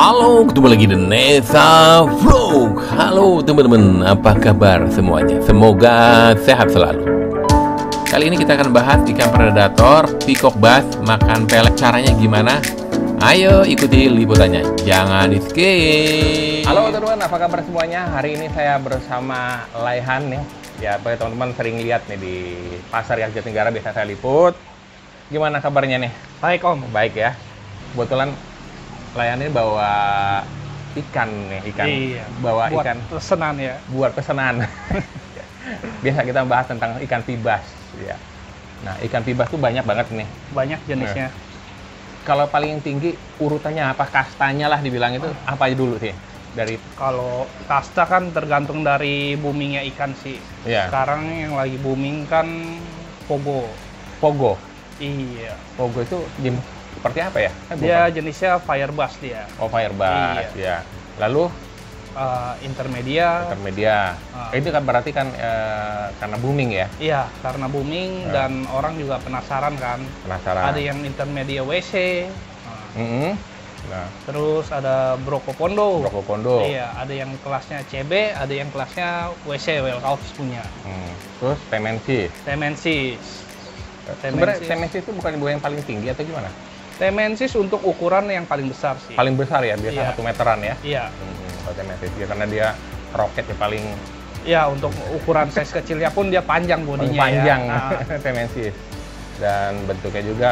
Halo, ketemu lagi di Nesa Vlog. Halo teman-teman, apa kabar semuanya? Semoga sehat selalu. Kali ini kita akan bahas ikan predator, peacock bass, makan pelet. Caranya gimana? Ayo ikuti liputannya, jangan di skip. Halo teman-teman, apa kabar semuanya? Hari ini saya bersama Laihan nih. Ya, teman-teman sering lihat nih di pasar yang Jatinegara biasa saya liput. Gimana kabarnya nih? Baik Om. Baik ya. Kebetulan Laihan ini bawa ikan nih, Iya, bawa buat ikan pesanan ya. buat pesanan. Biasa kita bahas tentang ikan pibas ya. Nah, ikan pibas tuh banyak banget nih. Banyak jenisnya. Kalau paling tinggi urutannya apa, kastanya lah dibilang itu apa aja dulu sih? Dari Kalau kasta kan tergantung dari boomingnya ikan sih. Iya. Sekarang yang lagi booming kan pogo. pogo. Iya. Pogo itu jenis seperti apa ya? Dia jenisnya firebass dia. Oh, firebass ya. Iya. Lalu Intermedia. intermedia. Itu kan berarti kan karena booming ya. Iya, karena booming dan orang juga penasaran kan. Penasaran. Ada yang intermedia WC. Mm-hmm. Nah, Terus ada Brokopondo. Brokopondo. Iya, ada yang kelasnya CB, ada yang kelasnya WC, Wellhouse punya. Terus Temensis. Temensis. Sebenarnya Temensis itu bukan yang paling tinggi atau gimana? Temensis untuk ukuran yang paling besar sih. Paling besar ya, biasa Iya. 1 meteran ya. Iya. Kalau Temensis ya, karena dia roketnya paling Iya, untuk ukuran size kecilnya pun dia panjang bodinya panjang ya. Nah, Temensis. Dan bentuknya juga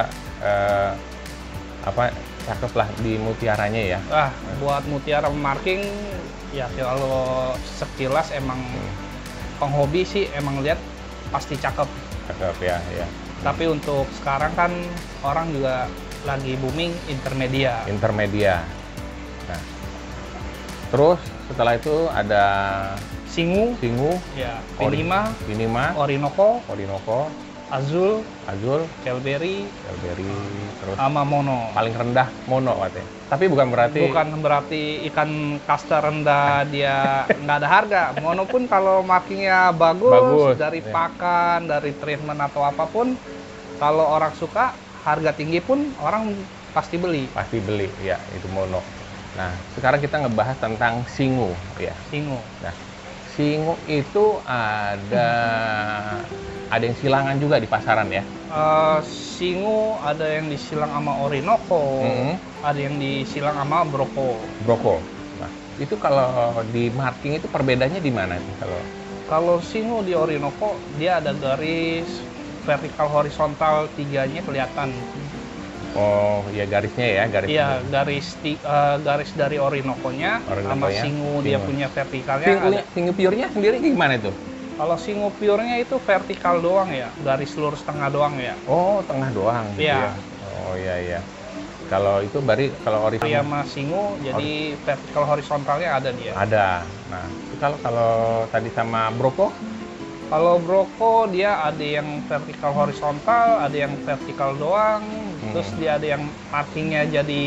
cakep lah di mutiaranya ya. buat mutiara marking ya kalau sekilas emang penghobi sih emang lihat pasti cakep. Cakep ya, ya. Tapi untuk sekarang kan orang juga lagi booming intermedia. Intermedia. Nah, terus setelah itu ada Singu, Singu, ya, Pinima, Orinoco, Azul, Kelberry, Kelberry, terus sama Mono. paling rendah Mono katanya. Tapi bukan berarti ikan kasta rendah dia nggak ada harga. Mono pun kalau markingnya bagus dari ya. pakan, dari treatment atau apapun, kalau orang suka, harga tinggi pun orang pasti beli. Pasti beli, ya itu Mono. Nah, sekarang kita ngebahas tentang Singu, ya. Singu. Nah, Singu itu ada yang silangan juga di pasaran ya. Singu ada yang disilang sama Orinoco, ada yang disilang sama Broko. Nah, itu kalau di marking itu perbedaannya di mana sih Kalau singu di Orinoco dia ada garis vertikal horizontal tiganya kelihatan. Oh, ya garisnya ya, garis. Iya, garis dari Orinoco-nya sama singu dia punya vertikalnya. Singu pure-nya sendiri gimana itu? Kalau singu pure-nya itu vertikal doang ya, garis lurus tengah doang ya. Oh, tengah doang gitu Iya. ya. Oh, iya. Kalau itu kalau Iya, sama singu jadi vertikal horizontalnya ada dia. Ada. Nah, kalau tadi sama Broko? Kalau Broko dia ada yang vertikal horizontal, ada yang vertikal doang, terus dia ada yang markingnya jadi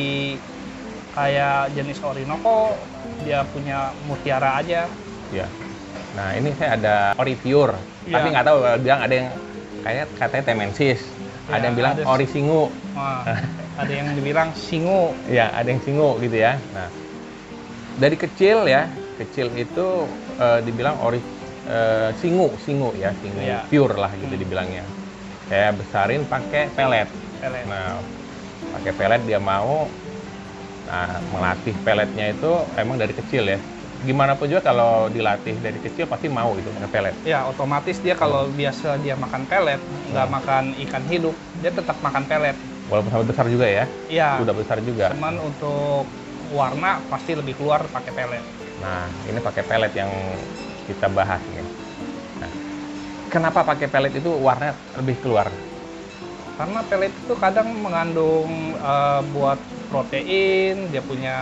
kayak jenis Orinoco, dia punya mutiara aja. Ya. Nah, ini saya ada Ori Pure, tapi nggak tahu bilang ada yang katanya Temensis, ada yang bilang Ori Singu. Ada yang dibilang Singu. Ya, ada yang Singu gitu ya. Nah, dari kecil itu dibilang Ori Singu ya, Singu pure lah gitu dibilangnya. Saya besarin pakai pelet. Nah, pakai pelet dia mau. Nah, melatih peletnya itu emang dari kecil ya. Gimana pun juga kalau dilatih dari kecil pasti mau itu pakai pelet. Ya, otomatis dia kalau biasa dia makan pelet, nggak makan ikan hidup, dia tetap makan pelet. Walaupun sampai besar juga ya? Iya. Sudah besar juga. Cuman untuk warna pasti lebih keluar pakai pelet. Nah, ini pakai pelet yang kita bahas ini. Nah, kenapa pakai pelet itu warna lebih keluar? Karena pelet itu kadang mengandung buat protein, dia punya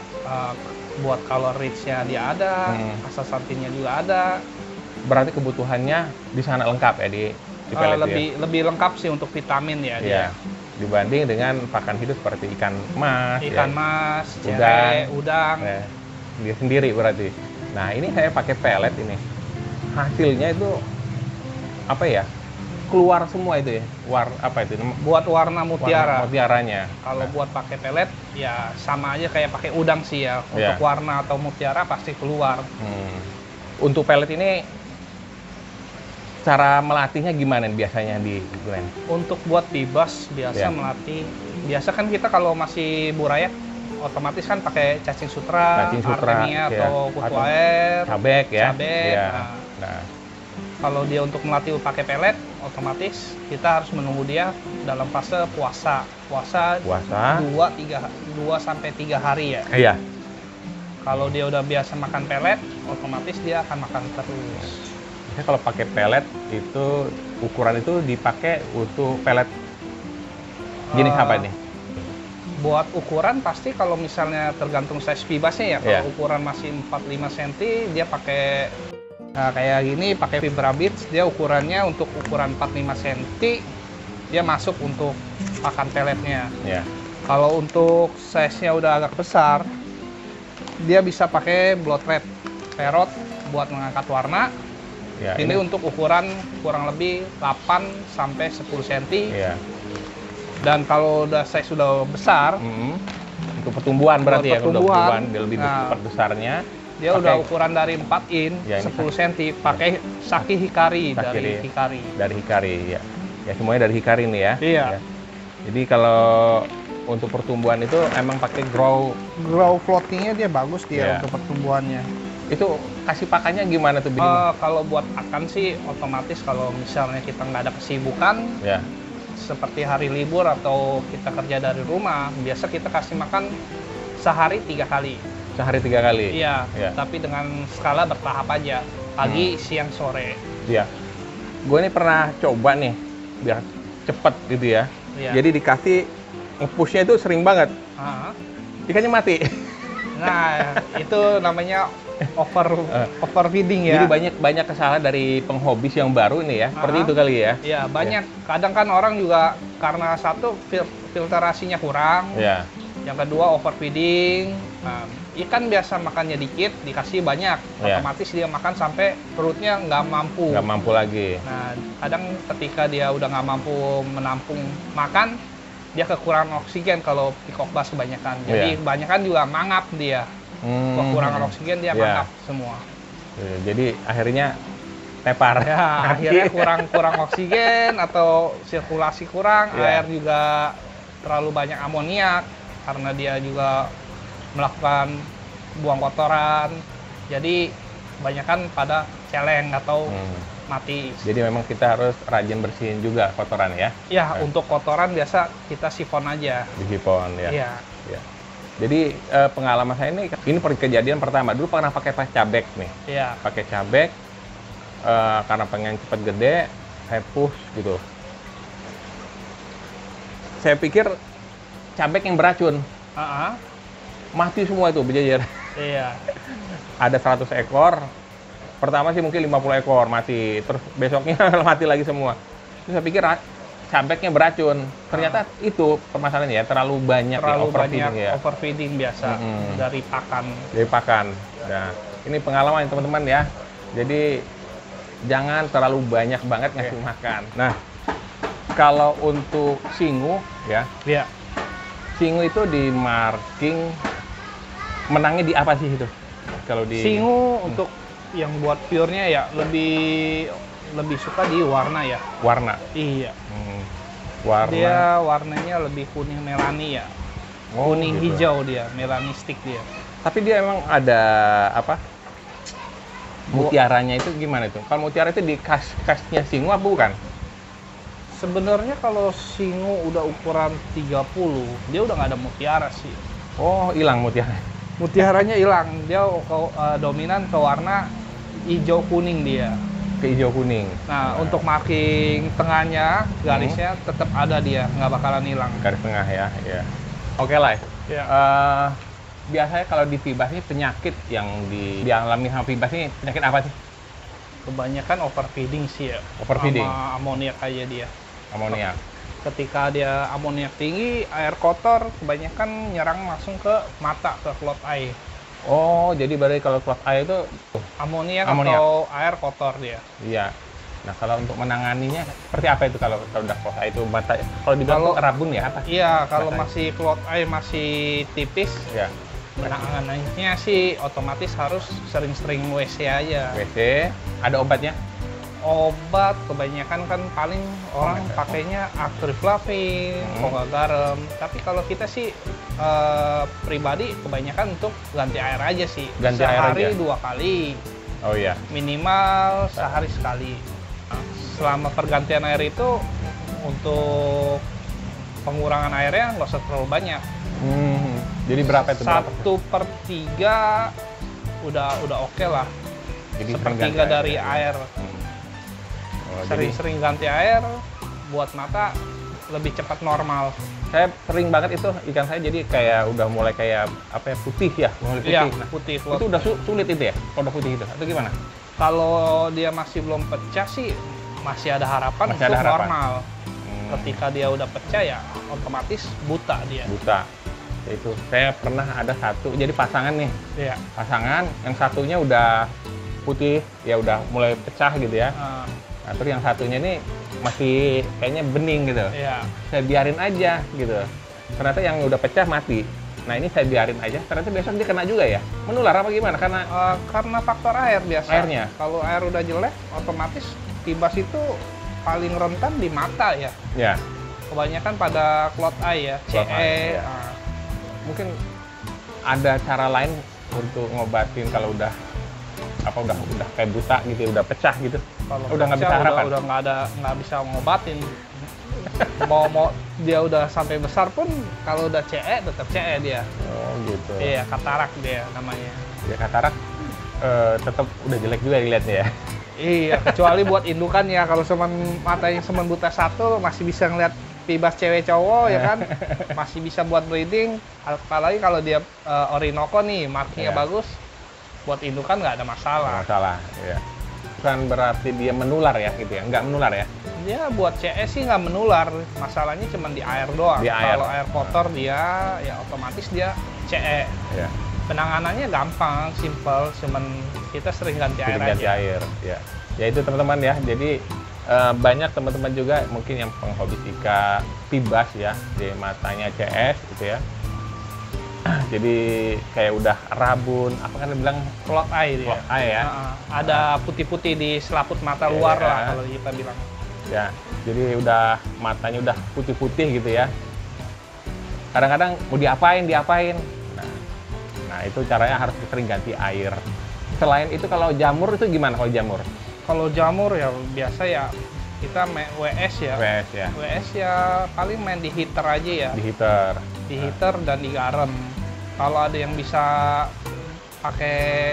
buat color rich-nya dia ada, astaxanthinnya juga ada. Berarti kebutuhannya di sana lengkap ya di pelet lebih lengkap sih untuk vitamin ya. Iya. Dibanding dengan pakan hidup seperti ikan mas, udang. Ya, dia sendiri berarti. Nah, ini saya pakai pelet ini. Hasilnya itu apa ya? keluar semua itu ya? Apa itu? Buat warna mutiara. Warna mutiaranya. Kalau buat pakai pelet, ya sama aja kayak pakai udang sih ya. Untuk warna atau mutiara pasti keluar. Untuk pelet ini, cara melatihnya gimana biasanya di Glenn? Untuk buat bibas, biasa melatih. Biasa kan kita kalau masih burayak, otomatis kan pakai cacing sutra, artemia atau kutu air, cabek ya. Cabek. Nah, kalau dia untuk melatih pakai pelet, otomatis kita harus menunggu dia dalam fase puasa. Puasa 2-3 hari ya. Iya. Kalau dia udah biasa makan pelet, otomatis dia akan makan terus. Biasanya kalau pakai pelet itu ukuran itu dipakai untuk pelet jenis apa nih? Buat ukuran pasti kalau misalnya tergantung size bibasnya ya. Kalau ukuran masih 4-5 cm, dia pakai kayak gini, pakai Vibra Beats. Dia ukurannya untuk ukuran 4-5 cm, dia masuk untuk pakan peletnya. Kalau untuk size-nya udah agak besar, dia bisa pakai blood red perot buat mengangkat warna. Ini untuk ukuran kurang lebih 8-10 cm. Dan kalau udah size sudah besar, untuk pertumbuhan berarti pertumbuhan, dia lebih cepat besarnya. Dia udah ukuran dari 4 in, 10 cm, pakai Saki Hikari, dari Hikari. Dari Hikari, ya. Ya, semuanya dari Hikari nih ya. Iya. Ya. Jadi kalau untuk pertumbuhan itu emang pakai grow floatingnya dia bagus dia untuk pertumbuhannya. Itu kasih pakannya gimana tuh? Kalau buat pakan sih otomatis kalau misalnya kita nggak ada kesibukan, seperti hari libur atau kita kerja dari rumah, biasa kita kasih makan sehari 3 kali. Sehari 3 kali? Iya, tapi dengan skala bertahap aja, pagi, siang, sore. Iya. Gue ini pernah coba nih, biar cepet gitu ya. Jadi dikasih nge-pushnya itu sering banget. Ikannya mati. Nah, itu namanya overfeeding ya. Jadi banyak kesalahan dari penghobis yang baru ini ya. Seperti itu kali ya. Iya, banyak. Kadang kan orang juga karena satu filterasinya kurang. Yang kedua overfeeding. Ikan biasa makannya dikit, dikasih banyak. Otomatis dia makan sampai perutnya nggak mampu. Nggak mampu lagi. Nah, kadang ketika dia udah nggak mampu menampung makan, dia kekurangan oksigen kalau peacock bass kebanyakan. Jadi kebanyakan juga mangap dia. Kekurangan oksigen dia mangap semua. Jadi akhirnya tepar. Ya, akhirnya kurang oksigen atau sirkulasi kurang, air juga terlalu banyak amoniak karena dia juga melakukan buang kotoran. Jadi kebanyakan pada celeng atau mati. Jadi memang kita harus rajin bersihin juga kotoran ya? Ya, untuk kotoran biasa kita sifon aja. Disifon ya? Iya. Jadi pengalaman saya ini kejadian pertama. Dulu pernah pakai cabek nih. Iya. Pakai cabek, karena pengen cepet gede, saya push gitu. Saya pikir cabek yang beracun. Mati semua itu berjejer. Iya. Ada 100 ekor. Pertama sih mungkin 50 ekor mati. Terus besoknya mati lagi semua. Terus saya pikir cabeknya beracun. Ternyata itu permasalahannya ya, terlalu banyak overfeeding biasa dari pakan. Dari pakan. Nah, ini pengalaman teman-teman ya. Jadi jangan terlalu banyak banget ngasih makan. Nah, kalau untuk singu ya. Singu itu di marking menangnya di apa sih itu? Kalau di singu untuk yang buat pure-nya ya lebih suka di warna ya. Warna. Iya. Warna. Dia warnanya lebih kuning melani ya. Kuning gitu. Hijau dia, melanistik dia. Tapi dia emang ada apa? Mutiaranya itu gimana itu? Kalau mutiara itu di kasnya singu apa bukan? Sebenarnya kalau singu udah ukuran 30, dia udah nggak ada mutiara sih. Oh, hilang mutiara. Mutiaranya hilang. Dia dominan ke warna hijau kuning dia. Ke hijau kuning. Nah, untuk marking tengahnya, garisnya tetap ada dia, nggak bakalan hilang. Garis tengah ya. Oke lah. Biasanya kalau di Fibas ini penyakit yang dialami sama Fibas ini penyakit apa sih? Kebanyakan overfeeding sih ya. Overfeeding. Sama amoniak aja dia. Amoniak. Ketika dia amoniak tinggi, air kotor kebanyakan nyerang langsung ke mata, ke cloud eye. Oh, jadi berarti kalau cloud eye itu amoniak atau air kotor dia. Iya. Nah, kalau untuk menanganinya seperti apa itu kalau udah close eye itu mata kalau dibilang Kalau- rabun ya apa? Iya, kalau Matanya. masih cloud eye masih tipis, Ya, penanganannya sih otomatis harus sering-sering WC aja. WC, ada obatnya? Obat kebanyakan kan paling orang Obat ya. pakainya actriflavin, kok garam. Tapi kalau kita sih pribadi kebanyakan untuk ganti air aja sih. Ganti air Sehari aja? 2 kali, Oh iya. minimal sehari sekali. Nah, selama pergantian air itu untuk pengurangan airnya nggak usah terlalu banyak. Jadi berapa itu? Berapa? 1/3 udah oke lah. Jadi Sepertiga ganti dari ya. air. Oh, jadi Sering-sering ganti air buat mata lebih cepat normal. saya sering banget itu ikan saya jadi kayak udah mulai kayak apa ya putih ya, mulai putih. Iya, Nah, putih. itu udah sulit itu ya, kalau udah putih itu atau gimana? Kalau dia masih belum pecah sih masih ada harapan Masih untuk ada harapan. normal. Ketika dia udah pecah ya otomatis buta dia. Buta. Ya itu saya pernah ada satu jadi pasangan nih, Iya. pasangan yang satunya udah putih ya udah mulai pecah gitu ya. Nah, terus yang satunya ini masih kayaknya bening gitu. Iya. Saya biarin aja gitu. Ternyata yang udah pecah mati. Nah ini saya biarin aja. Ternyata besok dia kena juga ya. Menular apa gimana? Karena Karena faktor air biasa. Airnya? Kalau air udah jelek, otomatis tibas itu paling rentan di mata ya. ya Kebanyakan pada cloud eye ya, Cloud CE. eye, ya. mungkin ada cara lain untuk ngobatin kalau udah kayak buta gitu, udah pecah gitu. Kalau Udah nggak pecah, bisa harapan? udah nggak bisa ngobatin. mau dia udah sampai besar pun kalau udah CE tetap CE dia. Oh gitu. Iya, katarak dia namanya. Ya katarak tetap udah jelek juga dilihatnya ya. Iya, kecuali buat indukan ya. Kalau matanya semen buta satu masih bisa ngeliat pibas cewek cowok ya kan, masih bisa buat breeding. Apalagi kalau dia Orinoco nih, markingnya Iya. bagus, buat indukan nggak ada masalah. Masalah. Ya. Bukan berarti dia menular ya gitu ya? Nggak menular ya? Dia buat CE sih nggak menular, masalahnya cuma di air doang. Di air. Kalau air kotor dia ya otomatis dia CE. Ya. Penanganannya gampang, simple, cuman kita sering ganti air Ganti aja. air. Ya. Ya itu teman-teman ya. Jadi banyak teman-teman juga mungkin yang penghobi ikan pibas ya di matanya CS gitu ya. Jadi kayak udah rabun, apa kan dia bilang Cloud eye dia. cloud eye ya. Ada putih-putih di selaput mata luar Iya. lah kalau kita bilang. Ya, jadi udah matanya udah putih-putih gitu ya. Kadang-kadang mau diapain. Nah, itu caranya harus sering ganti air. Selain itu kalau jamur itu gimana kalau jamur? Kalau jamur ya biasa ya kita main WS ya. WS ya, WS ya paling main di heater aja ya. di heater. Di heater dan di garam. Kalau ada yang bisa pakai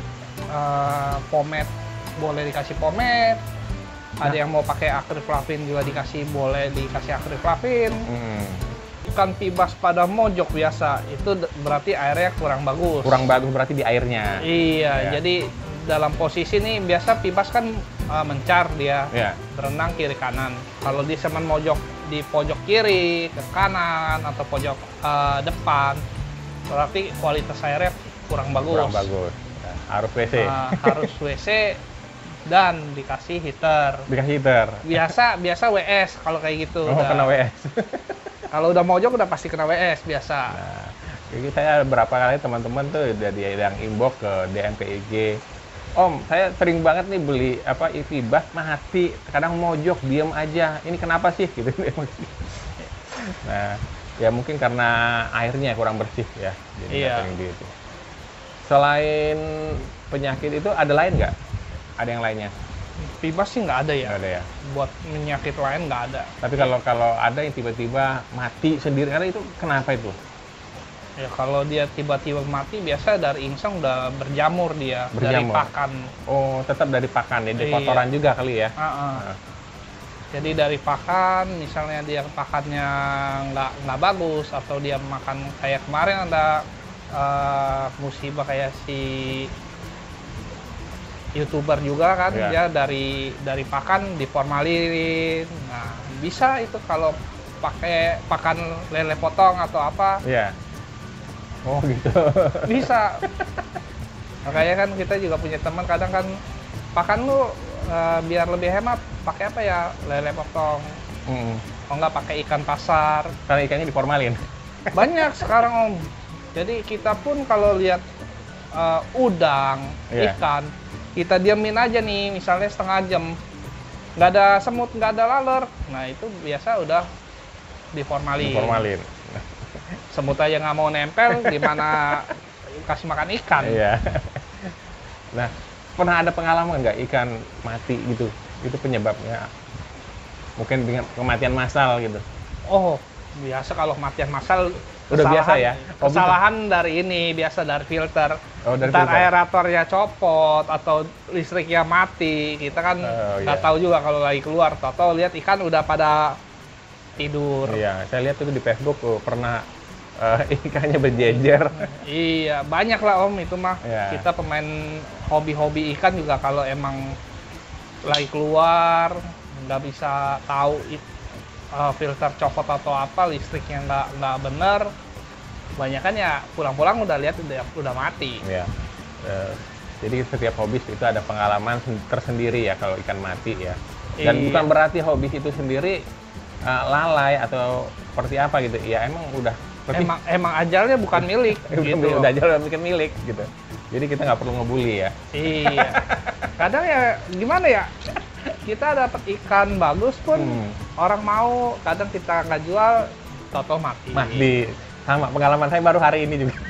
pomade, boleh dikasih pomade. Ada yang mau pakai actriflavin juga boleh dikasih actriflavin. Bukan pibas pada mojok biasa, itu berarti airnya kurang bagus. Kurang bagus berarti di airnya. Iya, Ya. jadi dalam posisi nih biasa pibas kan mencar dia, Ya. berenang kiri kanan. Kalau di semen mojok di pojok kiri, ke kanan atau pojok depan, berarti kualitas airnya kurang bagus. Kurang bagus. Ya, harus WC. Harus WC dan dikasih heater. Dikasih heater. Biasa WS kalau kayak gitu. Oh, udah. kena WS. Kalau udah mojok udah pasti kena WS biasa. Nah, jadi saya berapa kali teman-teman tuh udah dia yang inbox ke DMPIG. Om, saya sering banget nih beli pibas mati, kadang mojok diem aja. Ini kenapa sih gitu? Nah, ya mungkin karena airnya kurang bersih ya. Jadi Iya. sering gitu. Selain penyakit itu ada lain nggak? Ada yang lainnya? Pibas sih nggak ada ya. Nggak ada ya. Buat penyakit lain nggak ada. Tapi kalau ada yang tiba-tiba mati sendiri, karena itu kenapa itu? Ya kalau dia tiba-tiba mati biasa dari insang udah berjamur dia dari Berjamur. pakan. Oh, tetap dari pakan ya, dari Iya. kotoran juga kali ya. Nah. Jadi dari pakan, misalnya dia pakannya nggak bagus atau dia makan kayak kemarin ada musibah kayak si YouTuber juga kan, Iya. dia dari pakan diformalin. Nah, bisa itu kalau pakai pakan lele potong atau apa, Iya. Oh gitu. bisa. Makanya kan kita juga punya teman kadang kan pakan lu biar lebih hemat pakai apa ya, lele potong. Oh nggak pakai ikan pasar. Karena ikannya diformalin. Banyak sekarang Om. Jadi kita pun kalau lihat udang, ikan, kita diamin aja nih, misalnya setengah jam. Nggak ada semut, nggak ada laler. Nah itu biasa udah diformalin. Semut aja nggak mau nempel, gimana kasih makan ikan. Iya. Nah, pernah ada pengalaman nggak ikan mati gitu? Itu penyebabnya mungkin dengan kematian massal gitu. Oh, biasa kalau kematian massal udah biasa ya. Kesalahan dari ini, biasa dari filter. Oh, dari Ntar filter. aeratornya copot atau listriknya mati. Kita kan nggak tahu juga kalau lagi keluar. Tahu lihat ikan udah pada tidur. Iya, saya lihat itu di Facebook pernah ikannya berjejer. Iya, banyak lah Om itu mah. Iya. Kita pemain hobi-hobi ikan juga kalau emang lagi keluar nggak bisa tahu filter copot atau apa, listriknya nggak bener, banyakan ya pulang-pulang udah lihat udah mati. Iya. Jadi setiap hobis itu ada pengalaman tersendiri ya kalau ikan mati ya. Dan Iya. bukan berarti hobis itu sendiri lalai atau seperti apa gitu. Ya emang udah Emang ajalnya bukan milik gitu. udah aja bikin milik gitu. Jadi kita nggak perlu ngebully ya. Iya. Kadang ya gimana ya? Kita dapat ikan bagus pun orang mau, kadang kita nggak jual, toto mati. Mati. Sama pengalaman saya baru hari ini juga.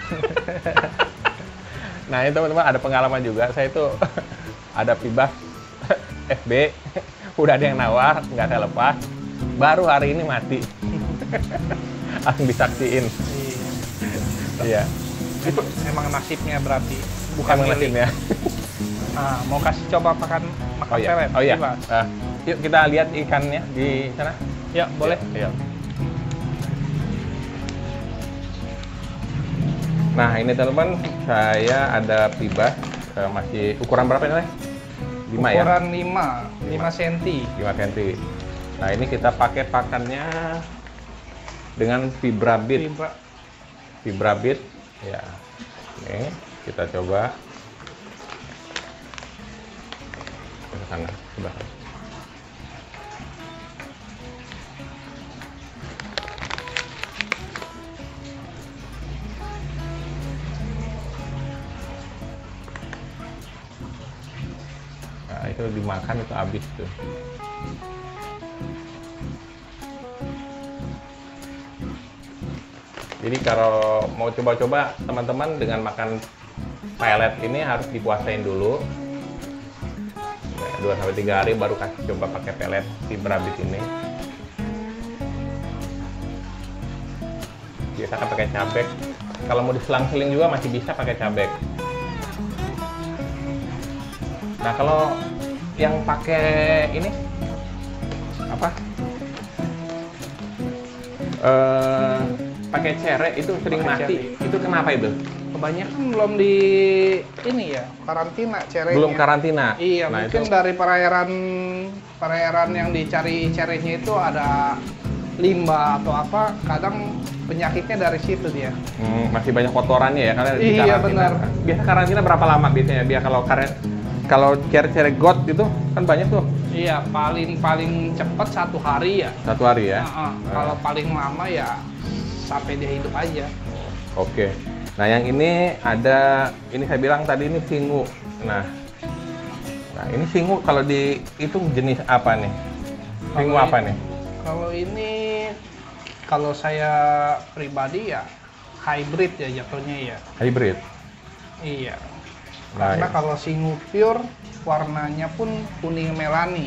Nah ini teman-teman ada pengalaman juga. Saya itu ada pibas FB, udah ada yang nawar, nggak saya lepas. Baru hari ini mati. Langsung disaksiin. Iya. Emang nasibnya berarti bukan Emang milik. nasibnya. Nah, mau kasih coba makan pelet. Oh iya. Bebas. Yuk kita lihat ikannya di sana. Ya, boleh. Iya. Nah ini teman-teman, saya ada pibas masih ukuran berapa ini? 5 ya? Ukuran 5 cm. 5 cm. Nah ini kita pakai pakannya dengan Fibrabit. Fibrabit. Ya. Ini kita coba ke sana, sebelah. Nah, itu dimakan itu habis tuh. Jadi kalau mau coba-coba teman-teman dengan makan pelet ini harus dikuasain dulu. 2-3 hari baru kasih coba pakai pelet Fibrabit ini. Biasa kan pakai cabek. Kalau mau diselang-seling juga masih bisa pakai cabek. Nah kalau yang pakai ini apa? Pakai cere itu sering mati. Itu kenapa itu? Kebanyakan belum di ini ya, karantina cerenya. Belum karantina. Iya, Nah, mungkin itu. dari perairan yang dicari cerenya itu ada limbah atau apa, kadang penyakitnya dari situ dia. Masih banyak kotorannya ya karena di Iya, karantina. benar. Biasa karantina berapa lama biasanya? Biar kalau cere-cere got gitu kan banyak tuh. Iya, paling cepat 1 hari ya. 1 hari ya. Kalau paling lama ya sampai dia hidup aja. Oke. Nah yang ini ada, ini saya bilang tadi ini singu. Nah ini singu kalau dihitung jenis apa nih? Singu apa nih? Kalau ini, kalau saya pribadi ya hybrid ya jatuhnya ya. Hybrid. Iya. Nah, Karena kalau singu pure warnanya pun kuning melani.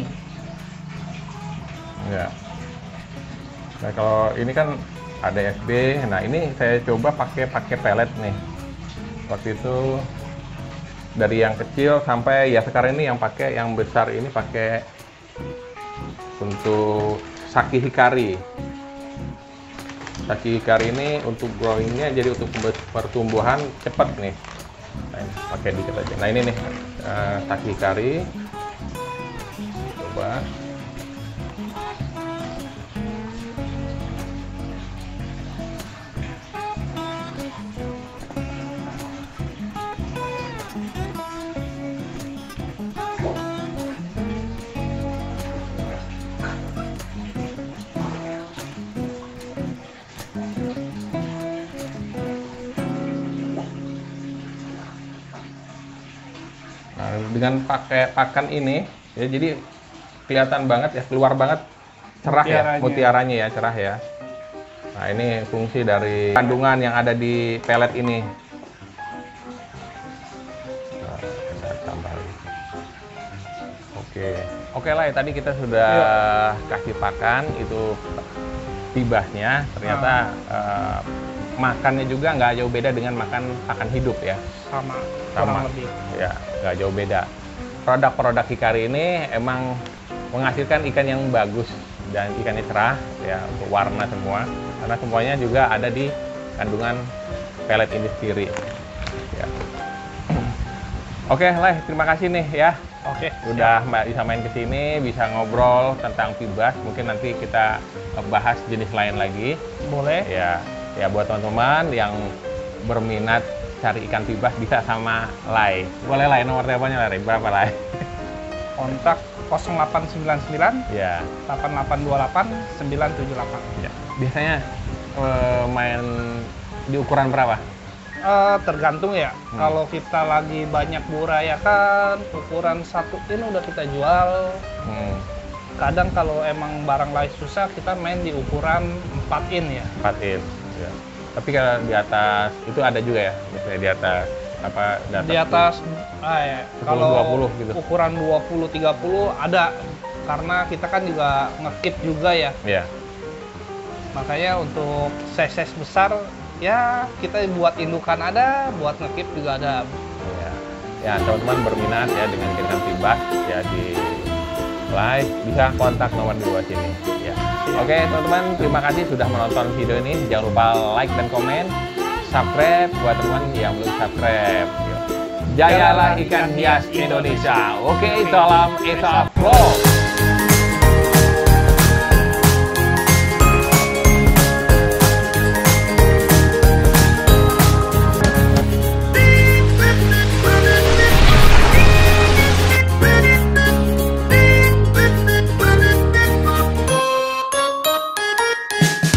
ya. Nah kalau ini kan ada FB. Nah ini saya coba pakai pelet nih. Waktu itu dari yang kecil sampai ya sekarang ini yang pakai yang besar ini pakai untuk Saki Hikari. Saki Hikari ini untuk growingnya jadi untuk pertumbuhan cepat nih. Nah, ini pakai dikit aja. Nah ini nih Saki Hikari. Coba. Nah, dengan pakai pakan ini, ya, jadi kelihatan banget ya, keluar banget cerah ya, mutiaranya ya, cerah ya. Nah, ini fungsi dari kandungan yang ada di pelet ini. Nah, kita tambahin. Oke lah, ya, tadi kita sudah kasih pakan, itu tibahnya, ternyata makannya juga nggak jauh beda dengan makan pakan hidup ya. Sama lebih. Ya, nggak jauh beda. Produk-produk Hikari ini emang menghasilkan ikan yang bagus dan ikannya cerah ya, untuk warna semua, karena semuanya juga ada di kandungan pelet ini sendiri ya. Oke lah, terima kasih nih ya. Oke, udah Mbak bisa main ke sini, bisa ngobrol tentang Pibas. Mungkin nanti kita bahas jenis lain lagi. Boleh. Ya, buat teman-teman yang berminat cari ikan Pibas bisa sama Lai. Boleh Lai, nomor teleponnya Lai, berapa Lai? Kontak 0899 Ya. 8828 978. Ya. Biasanya main di ukuran berapa? Tergantung ya. Kalau kita lagi banyak burayakan, ukuran 1 in udah kita jual. Kadang kalau emang barang lain susah, kita main di ukuran 4 in ya. 4 in. Ya. Tapi kalau di atas itu ada juga ya, misalnya di atas apa? Di atas ya. Kalau 20 gitu. Ukuran 20-30 ada, karena kita kan juga nge-keep juga ya. Iya. Makanya untuk size besar ya kita buat indukan ada, buat nge-keep juga ada. Ya, teman-teman berminat ya dengan ikan Pibas ya, di live bisa kontak nomor di bawah sini ya. Oke teman-teman, terima kasih sudah menonton video ini. Jangan lupa like dan komen, subscribe buat teman yang belum subscribe. Jayalah ikan hias Indonesia. Oke, salam Esa Pro.